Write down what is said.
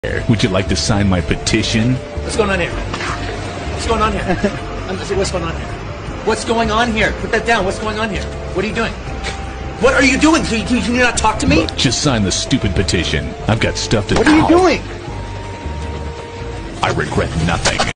Would you like to sign my petition? What's going on here? What's going on here? I'm just saying, what's going on here? What's going on here? Put that down. What's going on here? What are you doing? What are you doing? Can you not talk to me? Look, just sign the stupid petition. I've got stuff to do. What are you doing? I regret nothing.